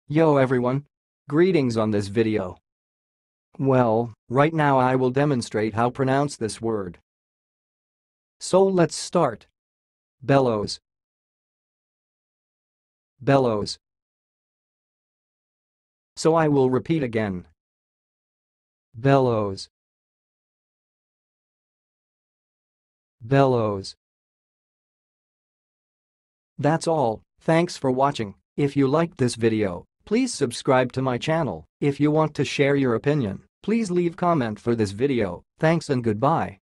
Yo everyone! Greetings on this video. Well, right now I will demonstrate how pronounce this word. So let's start. Belo'S. Belo'S. So I will repeat again. Belo'S. Belo'S. That's all, thanks for watching. If you liked this video, please subscribe to my channel. If you want to share your opinion, please leave comment for this video. Thanks and goodbye.